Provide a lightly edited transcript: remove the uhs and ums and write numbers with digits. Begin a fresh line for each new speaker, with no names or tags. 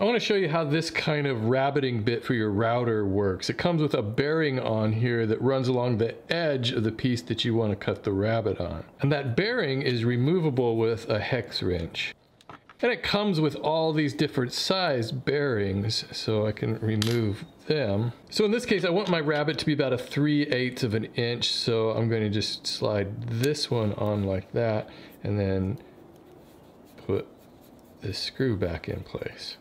I want to show you how this kind of rabbeting bit for your router works. It comes with a bearing on here that runs along the edge of the piece that you want to cut the rabbet on. And that bearing is removable with a hex wrench. And it comes with all these different size bearings, so I can remove them. So in this case, I want my rabbet to be about a 3/8 of an inch, so I'm going to just slide this one on like that, and then put this screw back in place.